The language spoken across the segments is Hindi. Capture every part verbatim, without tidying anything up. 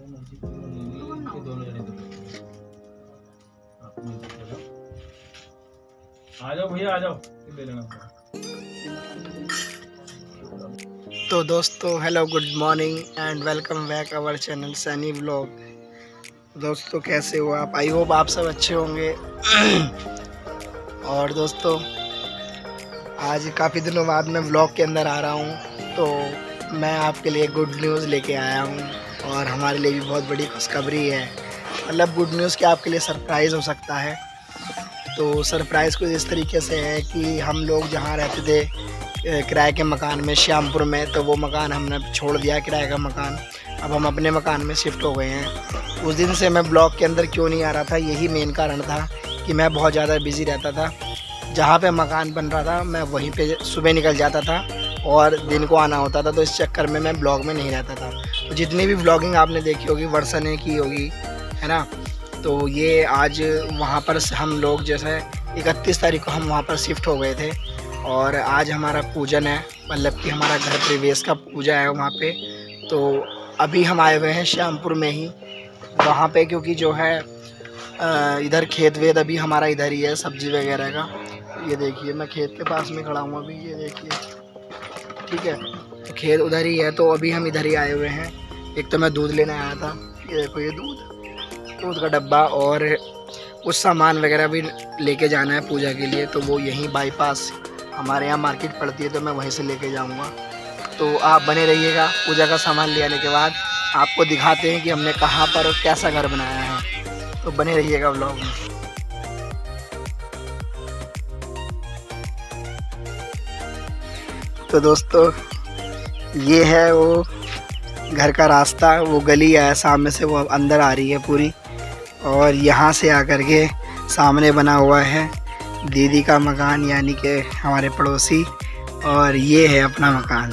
आ जाओ भैया, आ जाओ ले लेना। तो दोस्तों hello, good morning and welcome back our channel Sunny vlog. दोस्तों कैसे हो आप? आई होप आप सब अच्छे होंगे। और दोस्तों आज काफ़ी दिनों बाद मैं व्लॉग के अंदर आ रहा हूँ, तो मैं आपके लिए गुड न्यूज़ लेके आया हूँ और हमारे लिए भी बहुत बड़ी खुशखबरी है। मतलब गुड न्यूज़ क्या, आपके लिए सरप्राइज़ हो सकता है। तो सरप्राइज़ कुछ इस तरीके से है कि हम लोग जहाँ रहते थे किराए के मकान में श्यामपुर में, तो वो मकान हमने छोड़ दिया किराए का मकान। अब हम अपने मकान में शिफ्ट हो गए हैं। उस दिन से मैं ब्लॉग के अंदर क्यों नहीं आ रहा था, यही मेन कारण था कि मैं बहुत ज़्यादा बिज़ी रहता था। जहाँ पे मकान बन रहा था मैं वहीं पे सुबह निकल जाता था और दिन को आना होता था, तो इस चक्कर में मैं ब्लॉग में नहीं रहता था। तो जितनी भी ब्लॉगिंग आपने देखी होगी वर्षा ने की होगी, है ना। तो ये आज वहाँ पर हम लोग जैसे इकतीस तारीख को हम वहाँ पर शिफ्ट हो गए थे और आज हमारा पूजन है, मतलब कि हमारा घर प्रवेश का पूजा है वहाँ पे। तो अभी हम आए हुए हैं श्यामपुर में ही वहाँ पे, क्योंकि जो है इधर खेत वेत अभी हमारा इधर ही है, सब्जी वगैरह का। ये देखिए मैं खेत के पास में खड़ा हूँ अभी, ये देखिए, ठीक है। तो खेत उधर ही है, तो अभी हम इधर ही आए हुए हैं। एक तो मैं दूध लेने आया था, ये देखो ये दूध दूध का डब्बा और कुछ सामान वगैरह भी लेके जाना है पूजा के लिए। तो वो यहीं बाईपास हमारे यहाँ मार्केट पड़ती है, तो मैं वहीं से लेके जाऊँगा। तो आप बने रहिएगा। पूजा का सामान ले आने के बाद आपको दिखाते हैं कि हमने कहाँ पर और कैसा घर बनाया है, तो बने रहिएगा व्लॉग में। तो दोस्तों ये है वो घर का रास्ता, वो गली है सामने से, वो अंदर आ रही है पूरी। और यहाँ से आकर के सामने बना हुआ है दीदी का मकान, यानी कि हमारे पड़ोसी। और ये है अपना मकान।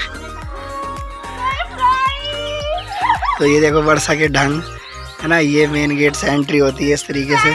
तो ये देखो वर्षा के ढंग, है ना। ये मेन गेट से एंट्री होती है इस तरीके से।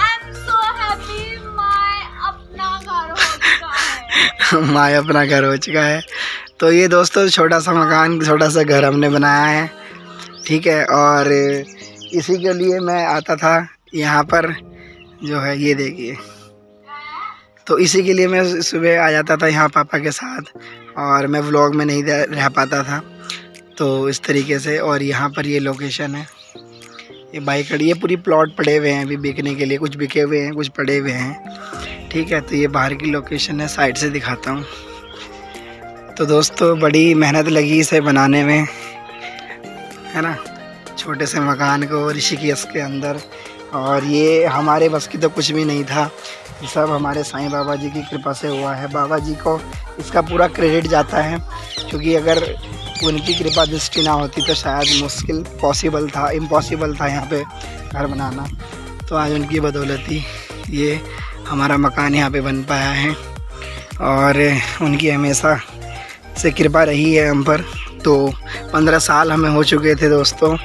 माया अपना घर हो चुका है। तो ये दोस्तों छोटा सा मकान, छोटा सा घर हमने बनाया है, ठीक है। और इसी के लिए मैं आता था यहाँ पर, जो है ये देखिए। तो इसी के लिए मैं सुबह आ जाता था यहाँ पापा के साथ, और मैं व्लॉग में नहीं रह पाता था, तो इस तरीके से। और यहाँ पर ये लोकेशन है, ये बाइक खड़ी है। पूरी प्लॉट पड़े हुए हैं अभी बिकने के लिए, कुछ बिके हुए हैं, कुछ पड़े हुए हैं, ठीक है। तो ये बाहर की लोकेशन है, साइड से दिखाता हूँ। तो दोस्तों बड़ी मेहनत लगी इसे बनाने में, है ना, छोटे से मकान को ऋषिकेश के अंदर। और ये हमारे बस की तो कुछ भी नहीं था, ये सब हमारे साईं बाबा जी की कृपा से हुआ है। बाबा जी को इसका पूरा क्रेडिट जाता है, क्योंकि अगर उनकी कृपा दृष्टि ना होती तो शायद मुश्किल पॉसिबल था, इम्पॉसिबल था यहाँ पे घर बनाना। तो आज उनकी बदौलत ही ये हमारा मकान यहाँ पे बन पाया है, और उनकी हमेशा से कृपा रही है हम पर। तो पंद्रह साल हमें हो चुके थे दोस्तों,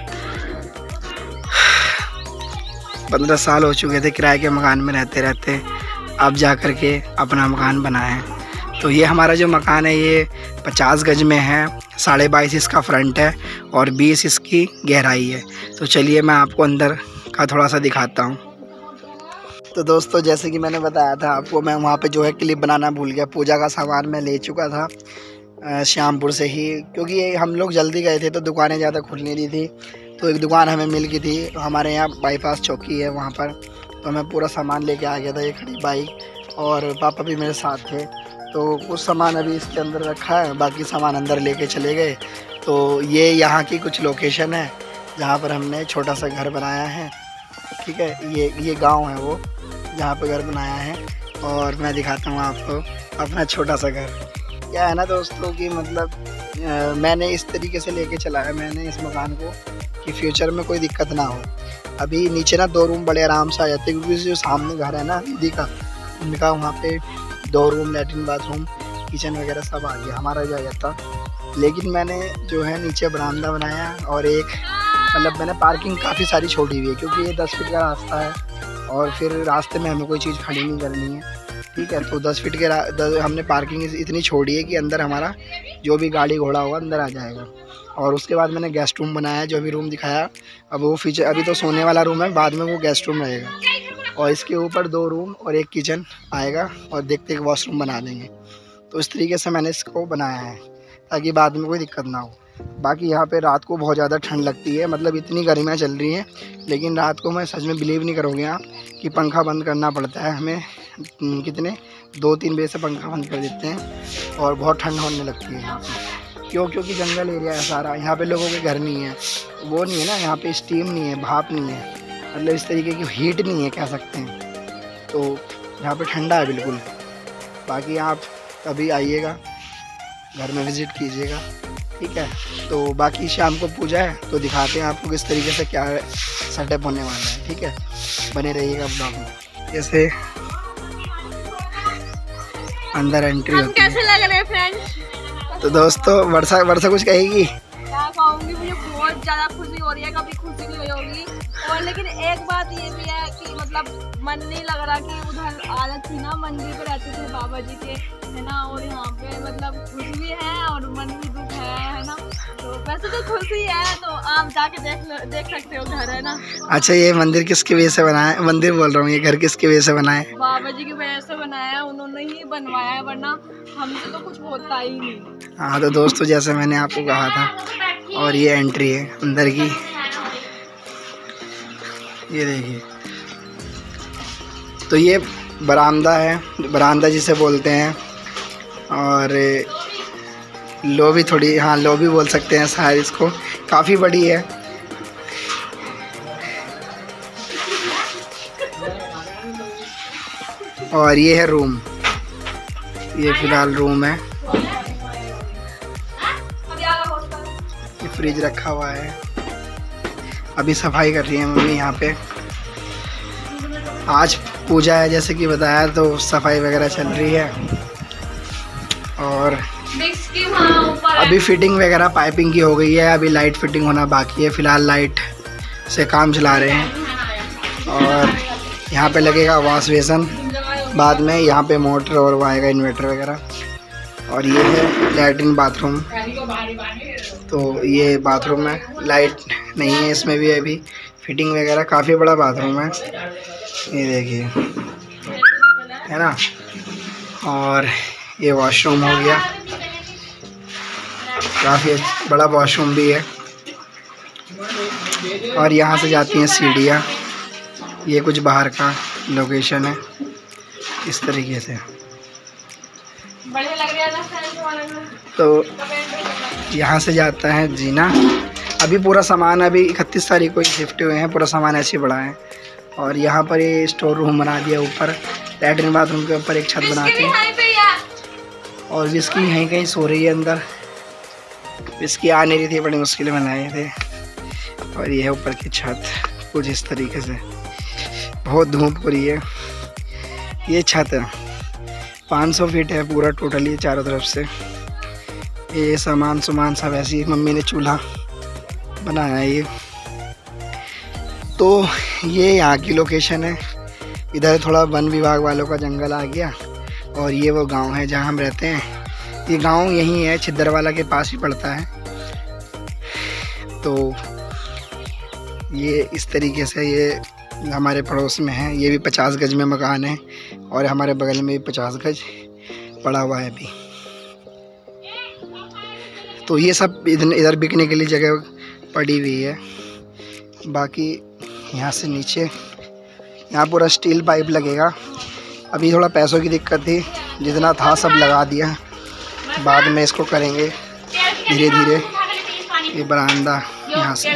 पंद्रह साल हो चुके थे किराए के मकान में रहते रहते, अब जा कर के अपना मकान बना है। तो ये हमारा जो मकान है ये पचास गज में है, साढ़े बाईस इसका फ्रंट है और बीस इसकी गहराई है। तो चलिए मैं आपको अंदर का थोड़ा सा दिखाता हूँ। तो दोस्तों जैसे कि मैंने बताया था आपको, मैं वहाँ पे जो है क्लिप बनाना भूल गया। पूजा का सामान मैं ले चुका था श्यामपुर से ही, क्योंकि हम लोग जल्दी गए थे तो दुकानें ज़्यादा खुलनी नहीं थी। तो एक दुकान हमें मिल गई थी, हमारे यहाँ बाईपास चौकी है वहाँ पर। तो मैं पूरा सामान लेके आ गया था, ये खड़ी बाइक, और पापा भी मेरे साथ थे। तो कुछ सामान अभी इसके अंदर रखा है, बाकी सामान अंदर लेके चले गए। तो ये यहाँ की कुछ लोकेशन है जहाँ पर हमने छोटा सा घर बनाया है, ठीक है। ये ये गांव है वो जहाँ पे घर बनाया है, और मैं दिखाता हूँ आपको अपना छोटा सा घर। क्या है ना दोस्तों कि मतलब आ, मैंने इस तरीके से लेके चला है मैंने इस मकान को कि फ्यूचर में कोई दिक्कत ना हो। अभी नीचे ना दो रूम बड़े आराम से आ जाते, क्योंकि जो सामने घर है ना दीदी का, उनका वहाँ पे दो रूम, लैट्रिन बाथरूम, किचन वगैरह सब आ गया, हमारा जो आ जाता। लेकिन मैंने जो है नीचे बरामदा बनाया, और एक मतलब मैंने पार्किंग काफ़ी सारी छोड़ी हुई है, क्योंकि ये दस फीट का रास्ता है और फिर रास्ते में हमें कोई चीज़ खड़ी नहीं करनी है। ठीक है। तो दस फीट के दस, हमने पार्किंग इतनी छोड़ी है कि अंदर हमारा जो भी गाड़ी घोड़ा होगा अंदर आ जाएगा। और उसके बाद मैंने गेस्ट रूम बनाया है, जो भी रूम दिखाया। अब वो फीचर अभी तो सोने वाला रूम है, बाद में वो गेस्ट रूम रहेगा। और इसके ऊपर दो रूम और एक किचन आएगा और देखते एक वॉशरूम बना देंगे। तो इस तरीके से मैंने इसको बनाया है ताकि बाद में कोई दिक्कत ना हो। बाकी यहाँ पे रात को बहुत ज़्यादा ठंड लगती है, मतलब इतनी गर्मियाँ चल रही हैं, लेकिन रात को मैं सच में बिलीव नहीं करोगे आप कि पंखा बंद करना पड़ता है हमें। कितने दो तीन बजे से पंखा बंद कर देते हैं और बहुत ठंड होने लगती है यहाँ पे। क्यों? क्योंकि जंगल एरिया है सारा, यहाँ पे लोगों के घर नहीं है, वो नहीं है ना, यहाँ पे स्टीम नहीं है, भाप नहीं है, मतलब इस तरीके की हीट नहीं है कह सकते हैं। तो यहाँ पे ठंडा है बिल्कुल। बाकी आप कभी आइएगा, घर में विज़िट कीजिएगा, ठीक है। तो बाकी शाम को पूजा है तो दिखाते हैं आपको किस तरीके से क्या सेटअप होने वाला है, ठीक है। बने रहिएगा ब्लॉग में। जैसे अंदर एंट्री होती है। कैसे लग रहे हैं फ्रेंड्स? तो दोस्तों वर्षा वर्षा कुछ कहेगी? क्या कहूँगी, मुझे बहुत ज़्यादा खुशी हो रही है, कभी खुशी नहीं हुई होगी। और लेकिन एक बात ये भी है कि मतलब मन नहीं लग रहा कि उधर आदत थी ना, मंदिर पे रहते थे बाबा जी के, है ना। और यहाँ पे मतलब खुशी भी है और मन भी दुख है, है ना। तो वैसे तो खुशी है, तो आप जाके देख देख सकते हो घर, है ना। अच्छा, ये मंदिर किसकी वजह से बना है? मंदिर बोल रहा हूँ, ये घर किसकी वजह से बना है? बाबा जी की वजह से बनाया है, उन्होंने ही बनवाया है, वरना हमसे तो कुछ होता ही नहीं। हाँ तो दोस्तों, जैसे मैंने आपको कहा था, और ये एंट्री है अंदर की, ये देखिए। तो ये बरामदा है, बरामदा जिसे बोलते हैं, और लॉबी थोड़ी, हाँ लॉबी बोल सकते हैं शायद इसको, काफ़ी बड़ी है। और ये है रूम, ये फिलहाल रूम है। ये फ्रिज रखा हुआ है, अभी सफाई कर रही है मम्मी यहाँ पे। आज पूजा है जैसे कि बताया, तो सफाई वगैरह चल रही है। और अभी फिटिंग वगैरह पाइपिंग की हो गई है, अभी लाइट फिटिंग होना बाकी है। फ़िलहाल लाइट से काम चला रहे हैं। और यहाँ पे लगेगा वॉश बेसन बाद में, यहाँ पे मोटर और वो आएगा इन्वर्टर वगैरह। और ये है लैट्रिन बाथरूम। तो ये बाथरूम है, लाइट नहीं है इसमें भी अभी, फिटिंग वगैरह, काफ़ी बड़ा बाथरूम है, ये देखिए, है ना। और ये वॉशरूम हो गया, काफ़ी बड़ा वॉशरूम भी है। और यहाँ से जाती हैं सीढ़ियाँ, ये कुछ बाहर का लोकेशन है इस तरीके से। तो यहाँ से जाता है जीना। अभी पूरा सामान, अभी इकतीस तारीख को ही शिफ्ट हुए हैं, पूरा सामान ऐसे ही पड़ा है। और यहाँ पर ये स्टोर रूम बना दिया, ऊपर लैट्रिन बाथरूम के ऊपर एक छत बना के। और विस्की यहीं कहीं सो रही है अंदर, विस्की आ नहीं रही थी, बड़ी मुश्किल बनाए थे। और ये है ऊपर की छत कुछ इस तरीके से, बहुत धूप हो रही है। ये छत है पाँच सौ फीट है पूरा टोटली चारों तरफ से। ये सामान सामान सब ऐसे ही मम्मी ने चूल्हा बनाया है ये। तो ये यहाँ की लोकेशन है। इधर थोड़ा वन विभाग वालों का जंगल आ गया। और ये वो गांव है जहाँ हम रहते हैं। ये गांव यहीं है, छिद्दरवाला के पास ही पड़ता है। तो ये इस तरीके से ये हमारे पड़ोस में है। ये भी पचास गज में मकान है और हमारे बगल में भी पचास गज पड़ा हुआ है अभी। तो ये सब इधर इधर बिकने के लिए जगह पड़ी हुई है। बाकी यहाँ से नीचे यहाँ पूरा स्टील पाइप लगेगा। अभी थोड़ा पैसों की दिक्कत थी, जितना था सब लगा दिया, बाद में इसको करेंगे धीरे धीरे। ये बरामदा यहाँ से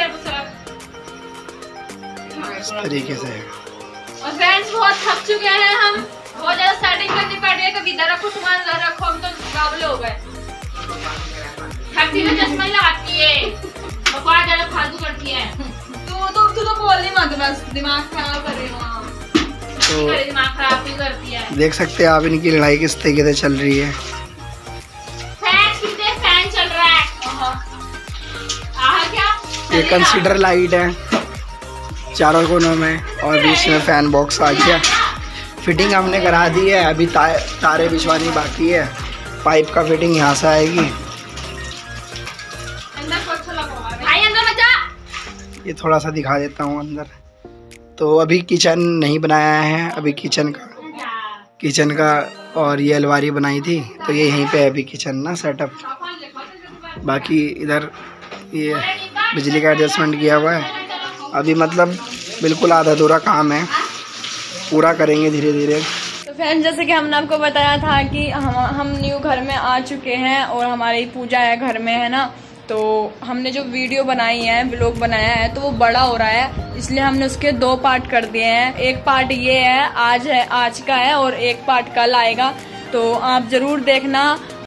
इस तरीके से है। और फ्रेंड्स बहुत थक चुके हैं हम, बहुत ज़्यादा सेटिंग करनी पड़ रही है। कभी इधर रखो सामान, इधर रखो, हम तो काबुल हो गए। थकती तो चश्मा ही लगाती है, बकवास ज़्यादा फालतू करती है। तू तो तू तो बोल नहीं मत, बस दिमाग खराब कर रही हो। तो दिमाग खराब ही करती है। देख सकते हैं आप इनकी लड़ाई किस तरीके से चल रही है। फैन कितने फैन चल रहा है। आहा क्या? ये कंसीडर लाइट है चारों कोनों में और बीच में फैन बॉक्स आ गया। फिटिंग हमने करा दी है, अभी ता, तारे बिछवानी बाकी है। पाइप का फिटिंग यहाँ से आएगी। भाई अंदर मत जा। ये थोड़ा सा दिखा देता हूँ अंदर। तो अभी किचन नहीं बनाया है, अभी किचन का किचन का और ये अलमारी बनाई थी, तो ये यहीं पे है अभी किचन ना सेटअप। बाकी इधर ये बिजली का एडजस्टमेंट किया हुआ है। अभी मतलब बिल्कुल आधा अधूरा काम है, पूरा करेंगे धीरे धीरे। तो फ्रेंड्स, जैसे कि हमने आपको बताया था कि हम हम न्यू घर में आ चुके हैं और हमारी पूजा है घर में, है ना। तो हमने जो वीडियो बनाई है, व्लॉग बनाया है, तो वो बड़ा हो रहा है, इसलिए हमने उसके दो पार्ट कर दिए हैं। एक पार्ट ये है, आज है आज का है, और एक पार्ट कल आएगा। तो आप जरूर देखना